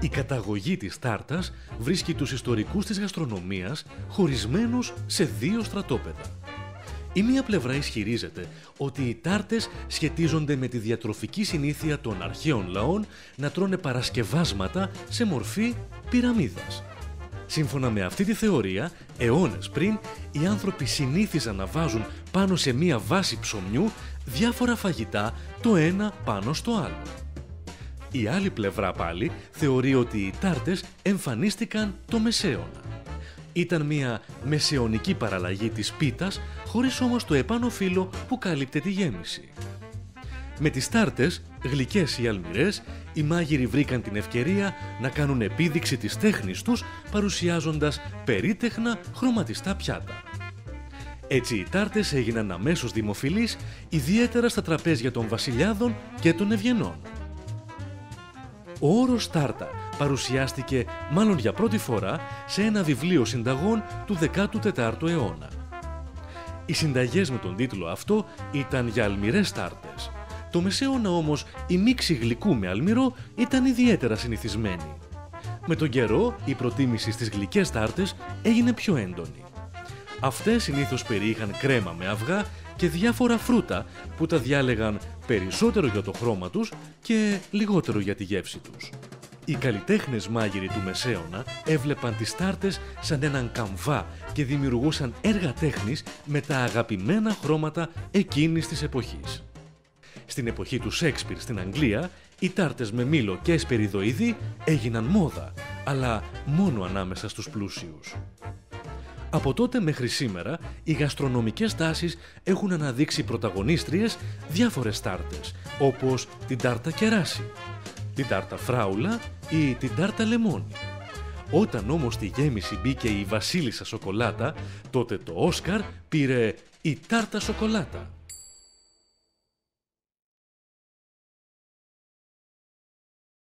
Η καταγωγή της τάρτας βρίσκει τους ιστορικούς της γαστρονομίας χωρισμένους σε δύο στρατόπεδα. Η μία πλευρά ισχυρίζεται ότι οι τάρτες σχετίζονται με τη διατροφική συνήθεια των αρχαίων λαών να τρώνε παρασκευάσματα σε μορφή πυραμίδας. Σύμφωνα με αυτή τη θεωρία, αιώνες πριν, οι άνθρωποι συνήθιζαν να βάζουν πάνω σε μία βάση ψωμιού διάφορα φαγητά το ένα πάνω στο άλλο. Η άλλη πλευρά πάλι θεωρεί ότι οι τάρτες εμφανίστηκαν το Μεσαίωνα. Ήταν μια μεσαιωνική παραλλαγή της πίτας, χωρίς όμως το επάνω φύλλο που κάλυπτε τη γέμιση. Με τις τάρτες, γλυκές ή αλμυρές, οι μάγειροι βρήκαν την ευκαιρία να κάνουν επίδειξη της τέχνης τους, παρουσιάζοντας περίτεχνα χρωματιστά πιάτα. Έτσι οι τάρτες έγιναν αμέσως δημοφιλείς, ιδιαίτερα στα τραπέζια των βασιλιάδων και των ευγενών. Ο όρος τάρτα παρουσιάστηκε μάλλον για πρώτη φορά σε ένα βιβλίο συνταγών του 14ου αιώνα. Οι συνταγές με τον τίτλο αυτό ήταν για αλμυρές τάρτες. Το Μεσαίωνα όμως η μίξη γλυκού με αλμυρό ήταν ιδιαίτερα συνηθισμένη. Με τον καιρό η προτίμηση στις γλυκές τάρτες έγινε πιο έντονη. Αυτές συνήθως περιείχαν κρέμα με αυγά και διάφορα φρούτα που τα διάλεγαν περισσότερο για το χρώμα τους και λιγότερο για τη γεύση τους. Οι καλλιτέχνες μάγειροι του Μεσαίωνα έβλεπαν τις τάρτες σαν έναν καμβά και δημιουργούσαν έργα τέχνης με τα αγαπημένα χρώματα εκείνης της εποχής. Στην εποχή του Σέξπιρ στην Αγγλία, οι τάρτες με μήλο και εσπεριδοειδή έγιναν μόδα, αλλά μόνο ανάμεσα στους πλούσιους. Από τότε μέχρι σήμερα, οι γαστρονομικές τάσεις έχουν αναδείξει πρωταγωνίστριες διάφορες τάρτες, όπως την τάρτα κεράσι, την τάρτα φράουλα ή την τάρτα λεμόνι. Όταν όμως στη γέμιση μπήκε η βασίλισσα σοκολάτα, τότε το Όσκαρ πήρε η τάρτα σοκολάτα.